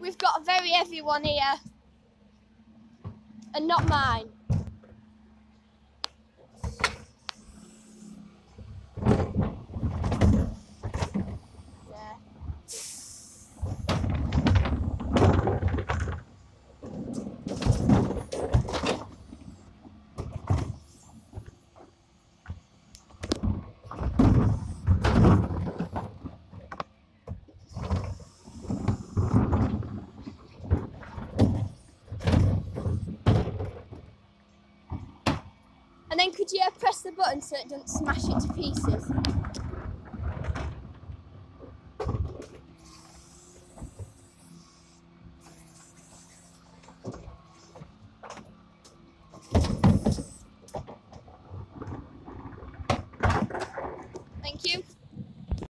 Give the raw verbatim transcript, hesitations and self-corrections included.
we've got a very heavy one here. And not mine. Yeah. And then could you press the button so it doesn't smash it to pieces?